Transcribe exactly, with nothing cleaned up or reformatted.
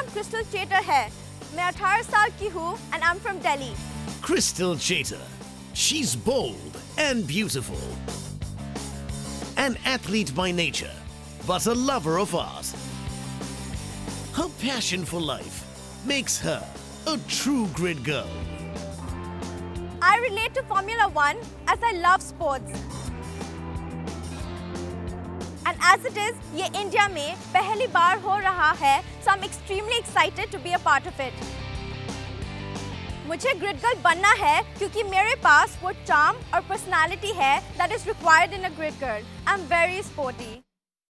नाम crystal chatter है। मैं अठारह साल की हूँ and I'm from Delhi. Crystal Chater. She's bold and beautiful. An athlete by nature, but a lover of art. Her passion for life makes her a true grid girl. I relate to Formula One as I love sports. And as it is, ये India में पहली बार हो रहा है, so I'm extremely excited to be a part of it. मुझे grid girl बनना है क्योंकि मेरे पास वो चार्म और पर्सनालिटी है that is required in a grid girl. I'm very sporty.